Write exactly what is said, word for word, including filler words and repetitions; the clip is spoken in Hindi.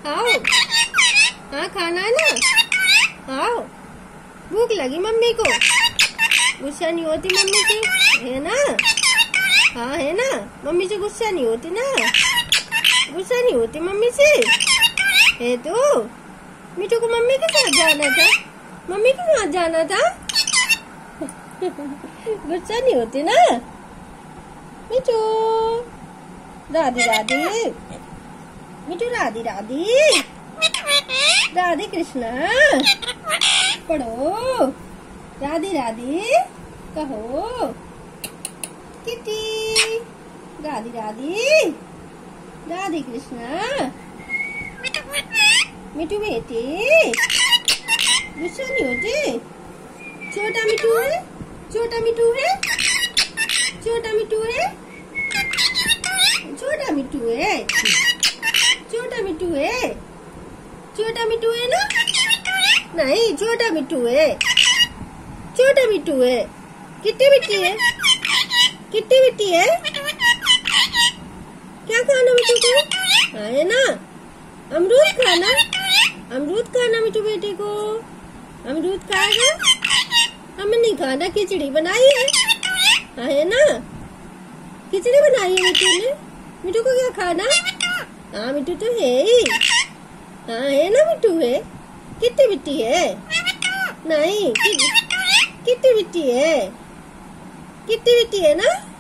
आओ। हाँ खाना है ना, आओ। भूख लगी मम्मी को, गुस्सा नहीं होती मम्मी से, है ना? हाँ है ना, मम्मी से गुस्सा नहीं होती ना, गुस्सा नहीं होती मम्मी से, है तो। मिठू को मम्मी के साथ जाना था, मम्मी के साथ जाना था। गुस्सा नहीं होती ना मिठू। राधे राधे मिठू, राधे राधे, राधे कृष्णा पढ़ो, राधे राधे कहो, किटी, राधे राधे, राधे कृष्णा। मिठू बेटे गुस्सा नहीं होते। छोटा मिठू है, छोटा मिठू है, छोटा मिठू है, छोटा मिठू है, छोटा मिठू है, छोटा मिठू है ना? नहीं, छोटा मिठू है, छोटा मिठू है। किट्टी बिट्टी है, किट्टी बिट्टी है। क्या खाना मिठू को? हाँ है ना, अमरूद खाना, अमरूद खाना मिठू बेटे को, अमरूद खाएगा। हमें नहीं खाना, खिचड़ी बनाई है, हाँ है ना, खिचड़ी बनाई है मिठू ने। मिठू को क्या खाना? हाँ मिठू तो है ही, हाँ है ना मिठू है। कितनी बिट्टी है? नहीं, कितनी बिट्टी है, कितनी बिट्टी है ना।